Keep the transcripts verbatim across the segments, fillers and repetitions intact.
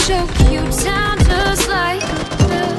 choke you down just like this.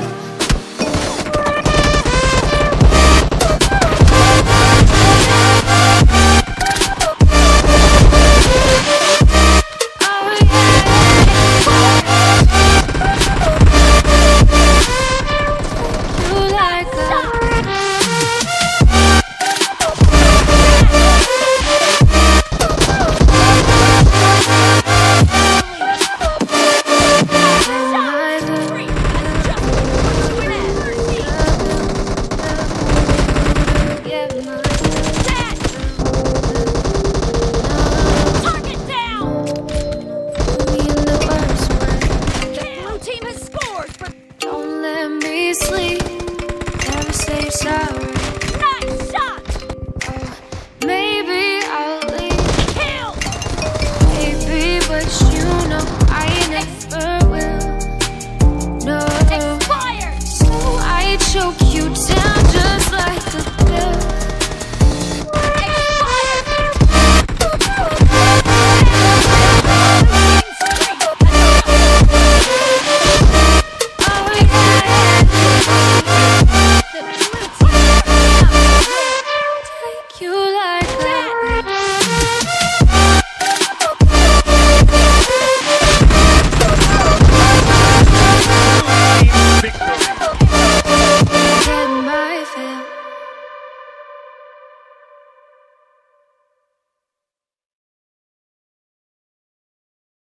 Sleep, never say sorry. Nice shot! Oh, maybe I'll leave. Kill! Maybe, but you know I ain't never